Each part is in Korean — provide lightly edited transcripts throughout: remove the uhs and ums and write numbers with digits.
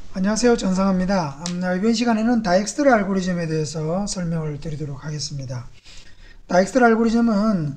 안녕하세요. 전상합니다. 이번 시간에는 다익스트라 알고리즘에 대해서 설명을 드리도록 하겠습니다. 다익스트라 알고리즘은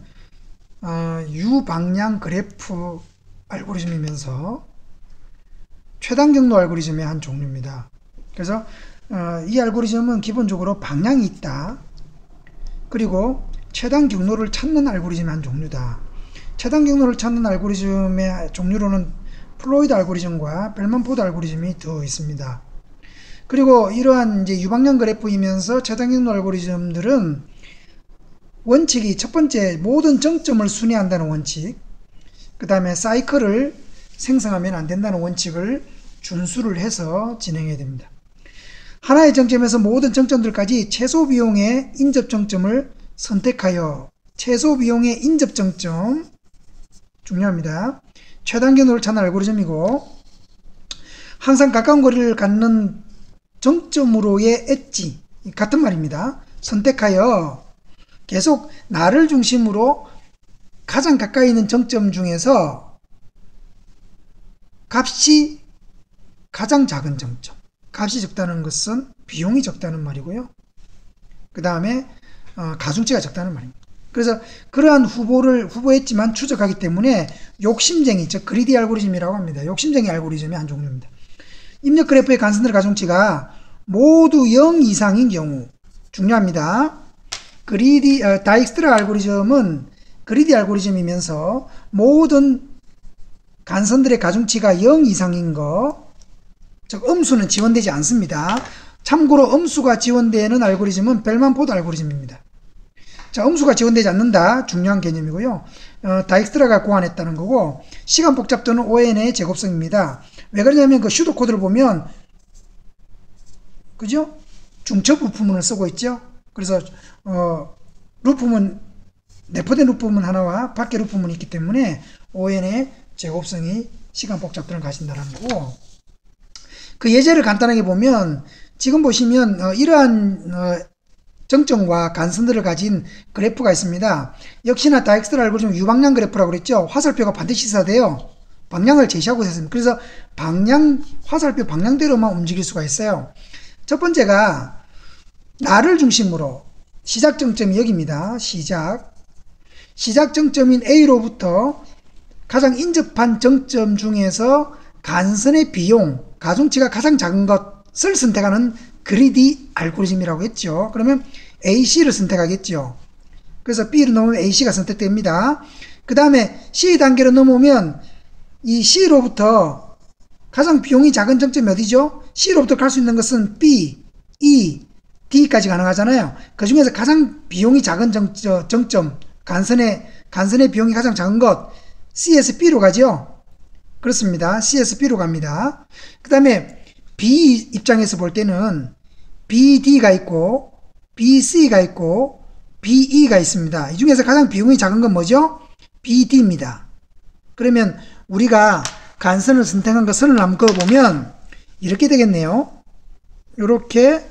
유방향 그래프 알고리즘이면서 최단 경로 알고리즘의 한 종류입니다. 그래서 이 알고리즘은 기본적으로 방향이 있다. 그리고 최단 경로를 찾는 알고리즘의 한 종류다. 최단 경로를 찾는 알고리즘의 종류로는 플로이드 알고리즘과 벨만 포드 알고리즘이 더 있습니다. 그리고 이러한 이제 유방향 그래프이면서 최단 경로 알고리즘들은 원칙이 첫 번째 모든 정점을 순회한다는 원칙, 그 다음에 사이클을 생성하면 안 된다는 원칙을 준수를 해서 진행해야 됩니다. 하나의 정점에서 모든 정점들까지 최소 비용의 인접 정점을 선택하여 최소 비용의 인접 정점 중요합니다. 최단 경로를 찾는 알고리즘이고 항상 가까운 거리를 갖는 정점으로의 엣지 같은 말입니다. 선택하여 계속 나를 중심으로 가장 가까이 있는 정점 중에서 값이 가장 작은 정점. 값이 적다는 것은 비용이 적다는 말이고요. 그 다음에 가중치가 적다는 말입니다. 그래서 그러한 후보했지만 추적하기 때문에 욕심쟁이, 즉 그리디 알고리즘이라고 합니다. 욕심쟁이 알고리즘의 한 종류입니다. 입력 그래프의 간선들 가중치가 모두 0 이상인 경우 중요합니다. 다익스트라 알고리즘은 그리디 알고리즘이면서 모든 간선들의 가중치가 0 이상인 거, 즉 음수는 지원되지 않습니다. 참고로 음수가 지원되는 알고리즘은 벨만 포드 알고리즘입니다. 자, 음수가 지원되지 않는다. 중요한 개념이고요. 다익스트라가 고안했다는 거고, 시간 복잡도는 ON의 제곱성입니다. 왜 그러냐면 그 슈도 코드를 보면, 그죠? 중첩 루프문을 쓰고 있죠. 그래서 루프문, 내포된 루프문 하나와 밖에 루프문이 있기 때문에 ON의 제곱성이 시간 복잡도를 가진다는 거고, 그 예제를 간단하게 보면 지금 보시면 이러한 정점과 간선들을 가진 그래프가 있습니다. 역시나 다익스트라 알고리즘 유방향 그래프라고 그랬죠. 화살표가 반드시 있어야 돼요. 방향을 제시하고 있습니다. 그래서 화살표 방향대로만 움직일 수가 있어요. 첫 번째가 나를 중심으로 시작 정점이 여기입니다. 시작 정점인 A로부터 가장 인접한 정점 중에서 간선의 비용, 가중치가 가장 작은 것을 선택하는 그리디 알고리즘이라고 했죠. 그러면 AC를 선택하겠죠. 그래서 B로 넘으면 AC가 선택됩니다. 그 다음에 C 단계로 넘으면 이 C로부터 가장 비용이 작은 정점이 어디죠? C로부터 갈 수 있는 것은 B, E, D까지 가능하잖아요. 그 중에서 가장 비용이 작은 정점, 간선의 비용이 가장 작은 것, CSB로 가죠. 그렇습니다. CSB로 갑니다. 그 다음에 B 입장에서 볼 때는 BD가 있고 BC가 있고 BE가 있습니다. 이 중에서 가장 비용이 작은 건 뭐죠? BD입니다. 그러면 우리가 간선을 선택한 거 선을 한번 그어보면 이렇게 되겠네요. 요렇게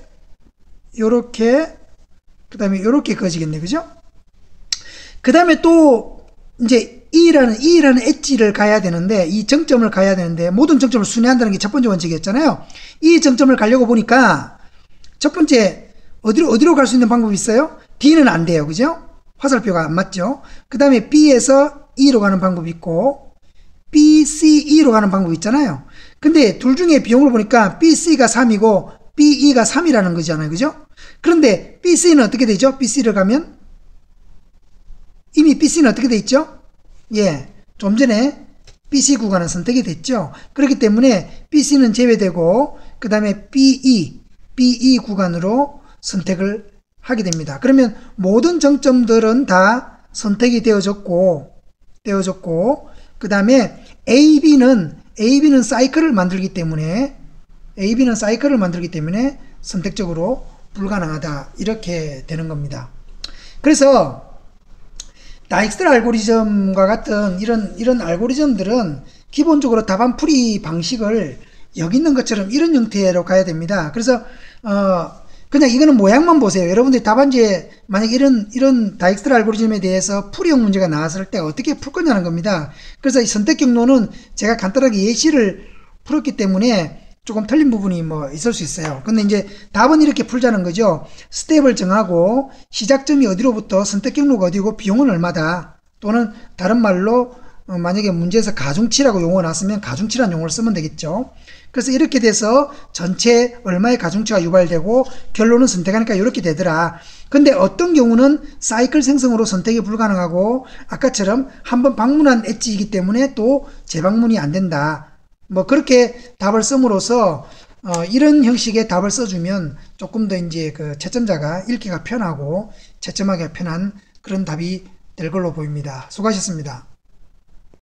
그 다음에 요렇게 그어지겠네. 그죠? 그 다음에 또 이제 E라는 엣지를 가야 되는데, 이 정점을 가야 되는데, 모든 정점을 순회한다는 게 첫 번째 원칙이었잖아요. 이 정점을 가려고 보니까, 첫 번째, 어디로 갈 수 있는 방법이 있어요? D는 안 돼요. 그죠? 화살표가 안 맞죠? 그 다음에 B에서 E로 가는 방법이 있고, B, C, E로 가는 방법이 있잖아요. 근데 둘 중에 비용을 보니까 B, C가 3이고, B, E가 3이라는 거잖아요. 그죠? 그런데 B, C는 어떻게 되죠? B, C를 가면? 이미 B, C는 어떻게 돼 있죠? 예, 좀 전에 BC 구간은 선택이 됐죠. 그렇기 때문에 BC는 제외되고 그 다음에 BE 구간으로 선택을 하게 됩니다. 그러면 모든 정점들은 다 선택이 되어졌고 그 다음에 AB는 사이클을 만들기 때문에 선택적으로 불가능하다, 이렇게 되는 겁니다. 그래서 다익스트라 알고리즘과 같은 이런 알고리즘들은 기본적으로 답안 풀이 방식을 여기 있는 것처럼 이런 형태로 가야 됩니다. 그래서 그냥 이거는 모양만 보세요. 여러분들이 답안지에 만약 이런 다익스트라 알고리즘에 대해서 풀이형 문제가 나왔을 때 어떻게 풀 거냐는 겁니다. 그래서 이 선택 경로는 제가 간단하게 예시를 풀었기 때문에 조금 틀린 부분이 뭐 있을 수 있어요. 근데 이제 답은 이렇게 풀자는 거죠. 스텝을 정하고 시작점이 어디로부터 선택 경로가 어디고 비용은 얼마다. 또는 다른 말로 만약에 문제에서 가중치라고 용어가 나왔으면 가중치라는 용어를 쓰면 되겠죠. 그래서 이렇게 돼서 전체 얼마의 가중치가 유발되고 결론은 선택하니까 이렇게 되더라. 근데 어떤 경우는 사이클 생성으로 선택이 불가능하고 아까처럼 한번 방문한 엣지이기 때문에 또 재방문이 안 된다. 뭐 그렇게 답을 씀으로써 이런 형식의 답을 써주면 조금 더 이제 그 채점자가 읽기가 편하고 채점하기가 편한 그런 답이 될 걸로 보입니다. 수고하셨습니다.